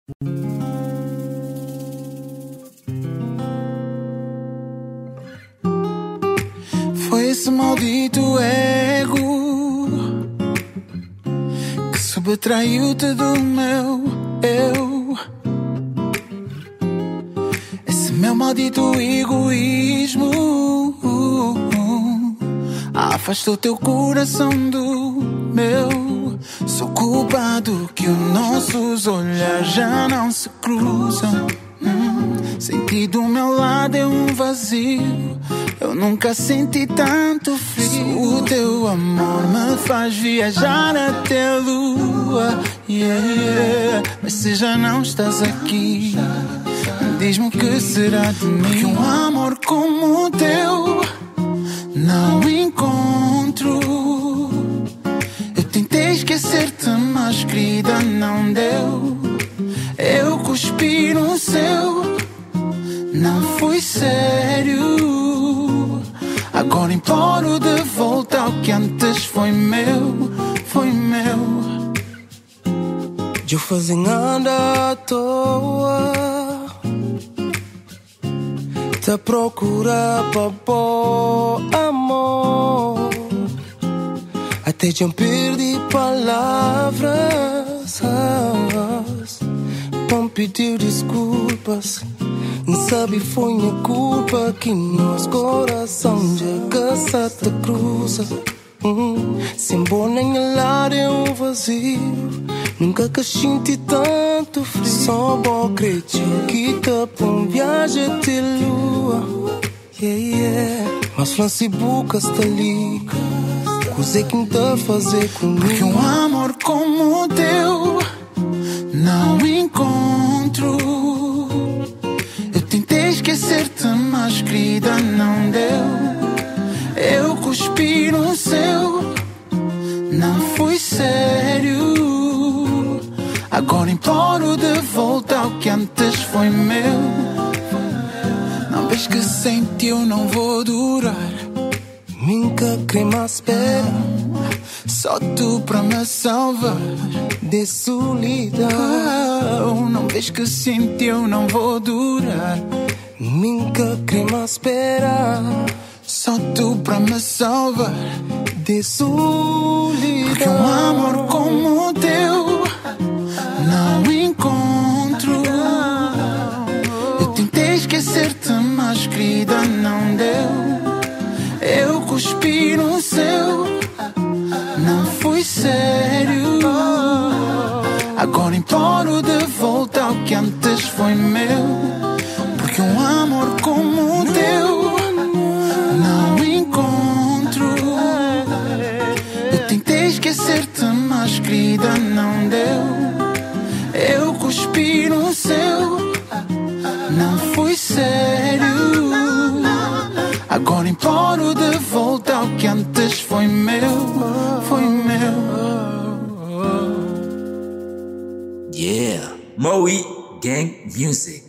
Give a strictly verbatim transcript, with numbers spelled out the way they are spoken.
Foi esse maldito ego que subtraiu-te do meu eu. Esse meu maldito egoísmo afastou teu coração do meu. Sou culpado que os nossos olhares já não se cruzam. hum, Senti do meu lado é um vazio. Eu nunca senti tanto frio. O teu amor me faz viajar até a lua. yeah, yeah. Mas se já não estás aqui, diz-me o que será de mim. Porque um amor como o teu não encontro. Eu tentei esquecer-te, mas querida, não deu. Eu cuspi no seu, não fui sério. Agora imploro de volta ao que antes foi meu, foi meu. Eu fazia nada à toa, te procurar para bom amor. Até já perdi palavras, não pediu desculpas. Não sabe foi minha culpa que nosso coração já caça te cruza. hum, Sem bom nem lado é um vazio. Nunca que senti tanto frio. Só bom acredito que tá pra um viagem até lua. yeah, yeah. Mas lance boca está ali. Coisa que não tá a fazer comigo. Porque um amor como o teu não encontro. Eu tentei esquecer-te, mas querida, não deu. Eu cuspi no seu, não fui sério. Agora imploro de volta ao que antes foi meu. Não vês que sem ti eu não vou durar. Nunca crema espera, só tu pra me salvar de solidão. oh, Não vês que sem ti eu não vou durar. Nunca crema espera, só tu pra me salvar de solidão. Porque um amor como o teu não encontro. Eu tentei esquecer-te, mas querida, não deu. Eu cuspi no seu, não fui sério. Agora imploro de volta ao que antes foi meu. Porque um amor como o teu não encontro. Eu tentei esquecer-te, mas querida, não deu. Eu cuspi no seu, não fui sério. Agora imploro de volta ao que antes foi meu, foi meu. Yeah, Moe Gang Music.